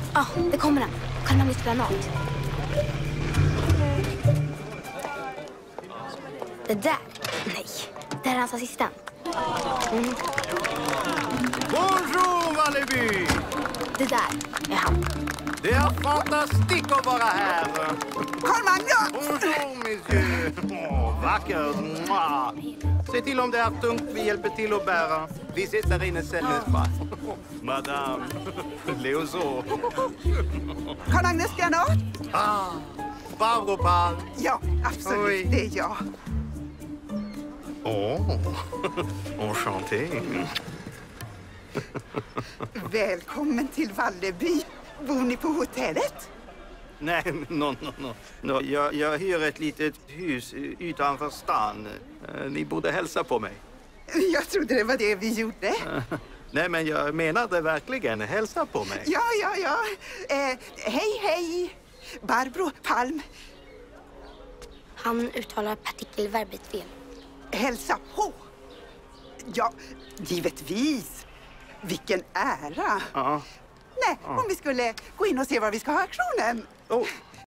Ja, det kommer han. Karl-Magnus Granat. Det där? Nej, det här är hans assistent. Bonjour, Valleby! Det där är han. Det är fantastiskt att vara här. Karl-Magnus! Bonjour, monsieur. Vacker. Se till om det är tungt, vi hjälper till att bära. Vi ses där inne sen. Madame Leozo. Karl-Magnus Granat? Barbro Palm. Ja, absolut. Oj. Det är jag. Enchanté. Välkommen till Valleby. Bor ni på hotellet? Nej, no. Jag hyr ett litet hus utanför stan. Ni borde hälsa på mig. Jag trodde det var det vi gjorde. Nej, men jag menade verkligen. Hälsa på mig. Ja. Hej. Barbro Palm. Han uttalar partikelverbet fel. Hälsa på. Ja, givetvis. Vilken ära. Ja. Nej, om vi skulle gå in och se var vi ska ha auktionen.